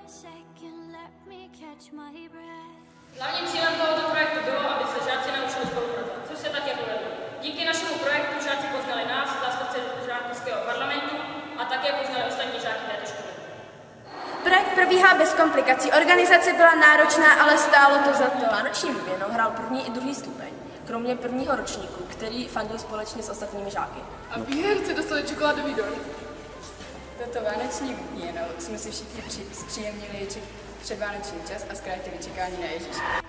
Hlavním cílem tohoto projektu bylo, aby se žáci naučili spolupracovat, což se také povedlo. Díky našemu projektu žáci poznali nás, zástupce žákovského parlamentu, a také poznali ostatní žáky této školy. Projekt probíhá bez komplikací. Organizace byla náročná, ale stálo to za to. Vánoční buděnou hrál první i druhý stupeň, kromě prvního ročníku, který fandil společně s ostatními žáky. A výherci dostali čokoládový dort. Toto vánoční buděnou jsme si všichni zpříjemnili předvánoční čas a zkrátili čekání na Ježíše.